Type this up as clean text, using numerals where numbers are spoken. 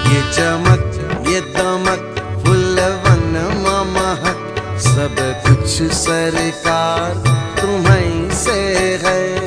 ये चमक ये दमक फुलवन महक सब कुछ सरकार तुम्हीं से है।